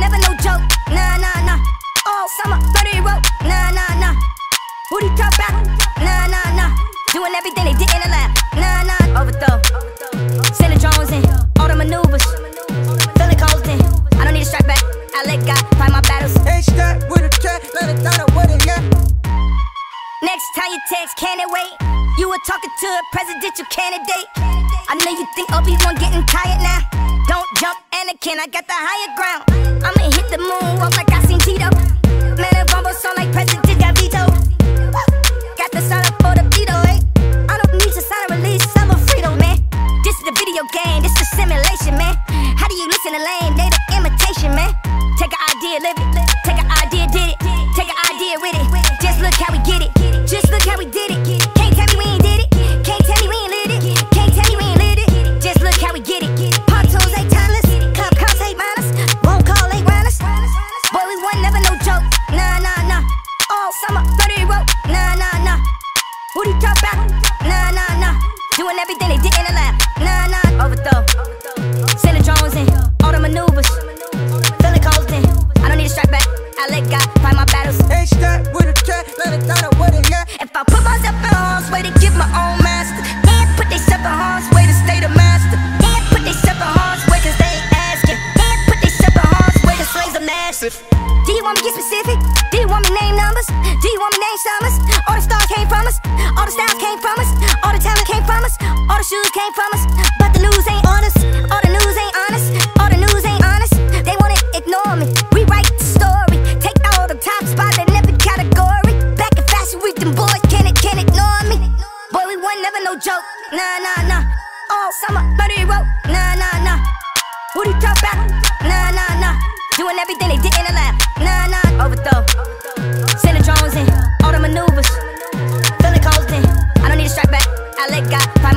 never no joke. Nah, nah, nah. All summer, 30 rope. Nah, nah, nah. Who do you talk about? Nah, nah, nah. Doing everything they did in the lab. Nah, nah. Overthrow. Send the drones in. All the maneuvers. Feeling cold in. I don't need to strike back. I let God fight my battles. H-Stack with a cat, let it down with it, yeah. Next time you text, can it wait? You were talking to a presidential candidate. I know you think Obi-Wan getting tired now. Don't jump, Anakin, I got the higher ground. I'ma hit the moon, walk like I seen Tito. Man, if Rumble sound like president got vetoed. Got the sign up for the veto, eh? I don't need to sign a release, I'm a Frito, man. This is the video game, this is simulation, man. How do you listen to lame? They the imitation, man. Take an idea, live it. Take an idea, did it. Take an idea with it. Just look how we get it. Just look how we did it. Can't tell me we ain't did it. Can't tell me we ain't lit it. Can't tell me we ain't lit it. Just look how we get it. Pontoons ain't timeless. Club cars ain't minus. Won't call ain't wireless. Boy, we won, never no joke. Nah, nah, nah. All summer, 30 rope. Nah, nah, nah. Who do you talk about? Nah, nah, nah. Doing everything they did in the lab. Nah, nah. Overthrow. Send the drones in. All the maneuvers. Feeling cold in. I don't need to strike back. I let God fight my battles. H-Stack with a cat, let it down with it, yeah. If I put myself in harm's way to give my own master, and put theyself in harm's way to stay the master, and put theyself in harm's way cause they ain't asking, and put theyself in harm's way the slaves are massive. Do you want me to get specific? Do you want me to name numbers? Do you want me to name summers? All the stars came from us, all the styles came from us, all the talent came from us, all the shoes came from us, but the news ain't on us, all the news ain't honest, all the news ain't honest. They wanna ignore me, rewrite the story, take all the top spots in every category. Back in fashion week, them boys can't ignore me. Boy, we won, never no joke. Nah, nah, nah. All summer, 30 rope. Nah, nah, nah. Who do you talk about? Nah, nah, nah. Doing everything they did in the lab. Nah, nah. Overthrow. Send the drones in. All the maneuvers. Feeling cold in. I don't need to strike back. I let God fight